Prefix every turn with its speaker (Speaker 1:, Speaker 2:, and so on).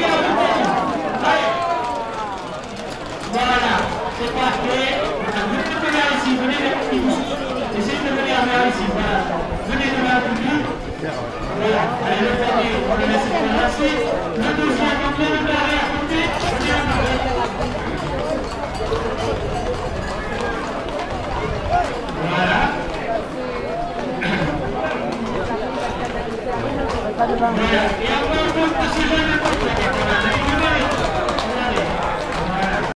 Speaker 1: Voilà, c'est parfait. Vous pouvez venir ici, venez essayez de venir vers ici, voilà. Venez de la public. Voilà, allez le premier, on le laisse passer. Le deuxième, on vient de l'arrêt à côté. Venez en arrière. Voilà. Voilà, et après on compte ce jeune de côté.